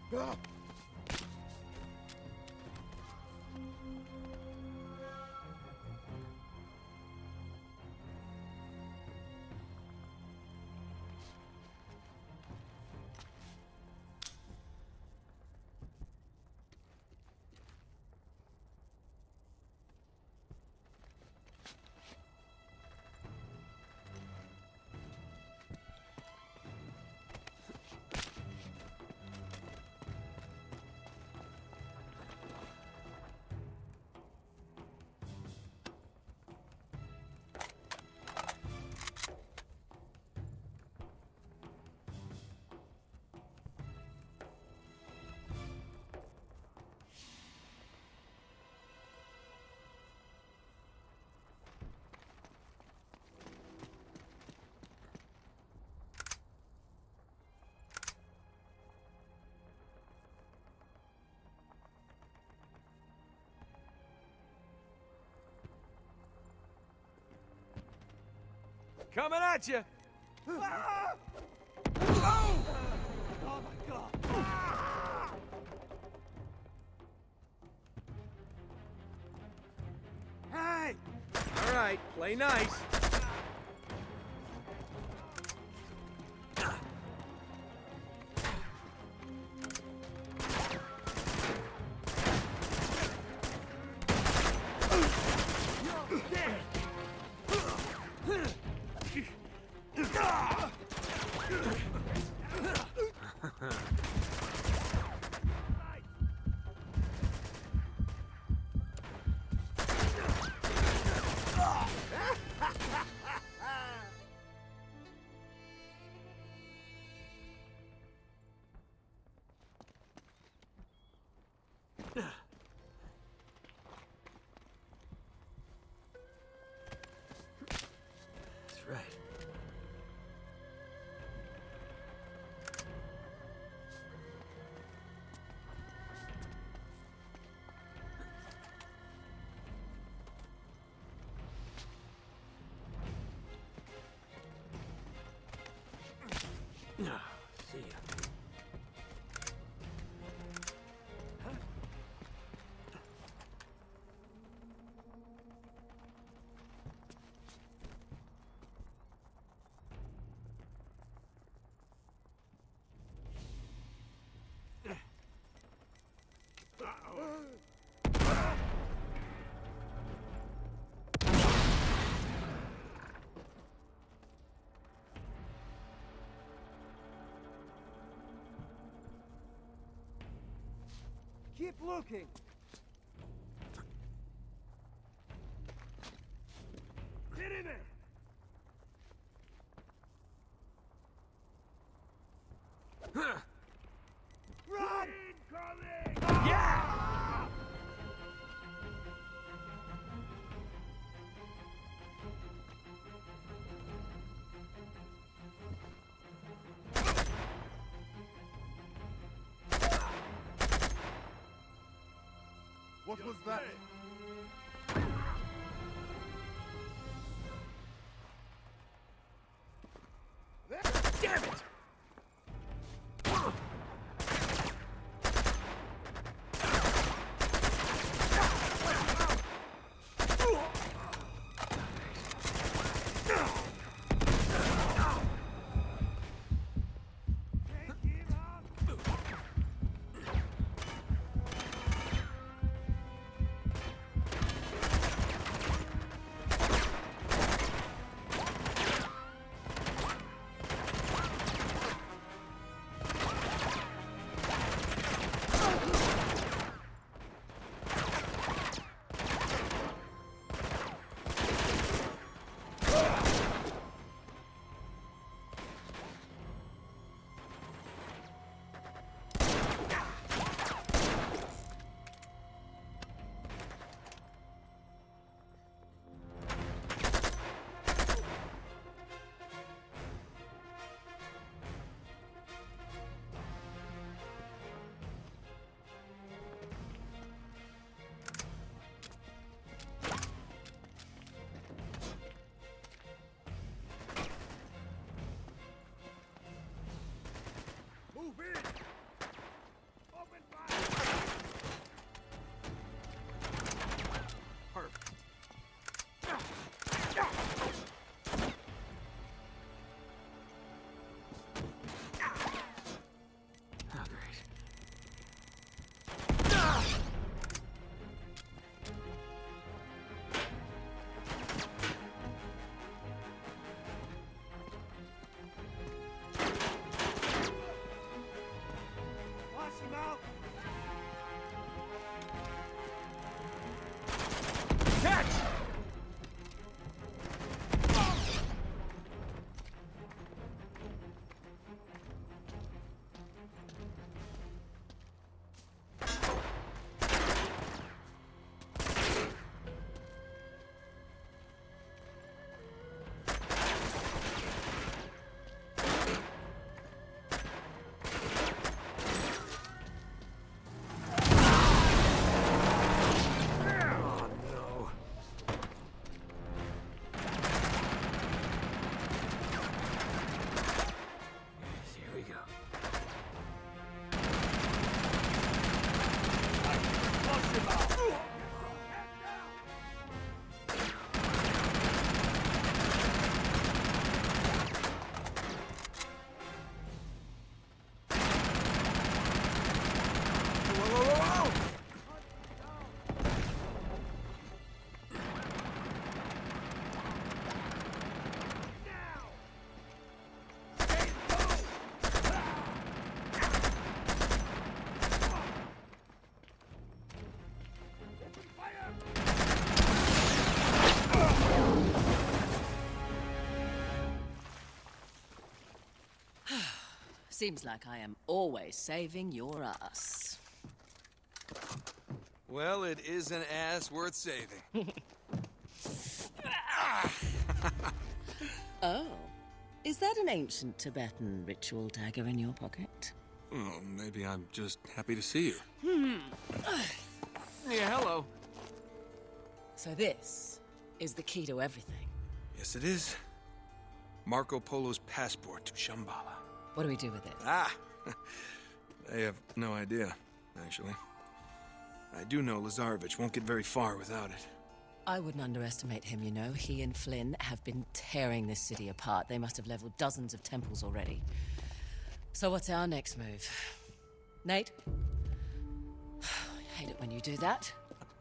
Coming at you! Ah! Oh! Oh my God! Ah! Hey! All right, play nice. That's right. See ya. Keep looking! Get in there! Run! Incoming! Yeah! What was that? Damn it! go. Seems like I am always saving your ass. Well, it is an ass worth saving. Oh. Is that an ancient Tibetan ritual dagger in your pocket? Oh, maybe I'm just happy to see you. Yeah, hello. So this is the key to everything. Yes, it is. Marco Polo's passport to Shambhala. What do we do with it? Ah! I have no idea, actually. I do know Lazarevich won't get very far without it. I wouldn't underestimate him, you know. He and Flynn have been tearing this city apart. They must have leveled dozens of temples already. So what's our next move? Nate? I hate it when you do that.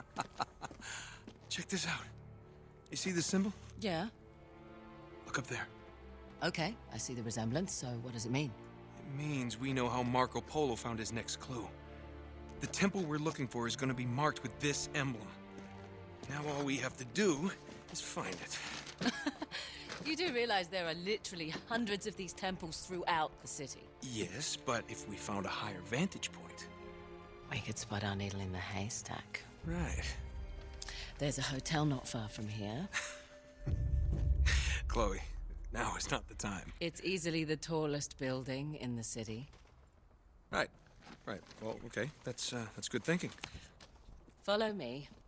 Check this out. You see the symbol? Yeah. Look up there. Okay, I see the resemblance, so what does it mean? It means we know how Marco Polo found his next clue. The temple we're looking for is going to be marked with this emblem. Now all we have to do is find it. You do realize there are literally hundreds of these temples throughout the city. Yes, but if we found a higher vantage point... We could spot our needle in the haystack. Right. There's a hotel not far from here. Chloe, now is not the time. It's easily the tallest building in the city. Right. Right. Well, okay. That's good thinking. Follow me.